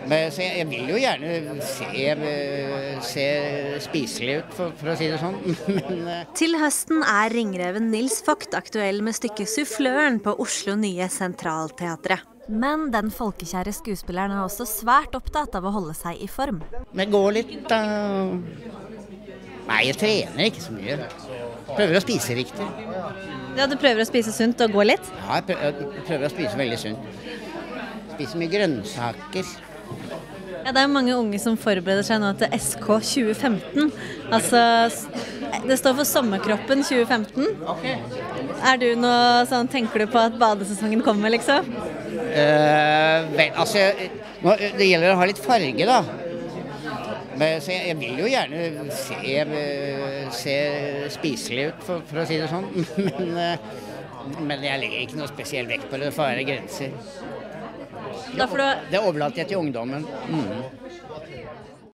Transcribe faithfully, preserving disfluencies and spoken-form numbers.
Men, så jeg, jeg vil jo gjerne se, se spiselig ut, for, for å si det sånn. Men, Til høsten er ringreven Nils Vogt aktuell med stykket Suffløren på Oslo Nye Sentralteatret. Men den folkekjære skuespilleren er også svært opptatt av å holde seg i form. Men gå litt da. Nei, jeg trener ikke så mye. Prøver å spise riktig. Ja, du prøver å spise sunt og gå litt? Ja, jeg prøver, jeg prøver å spise veldig sunt. Spise mye grønnsaker. Ja, det er mange unge som forbereder seg nå til S K tjue femten. Altså, det står for Sommerkroppen tjue femten. Okay. Er du noe sånn, tenker du på at badesesongen kommer, liksom? Uh, vel, altså, nå, det gjelder å ha litt farge, da. Men, så jeg, jeg vil jo gjerne se, se spiselig ut, for, for å si det sånn. Men, men jeg legger ikke noe spesiell vekt på det, det får være grenser. Da får du... Det overlater jeg til ungdommen. Mm.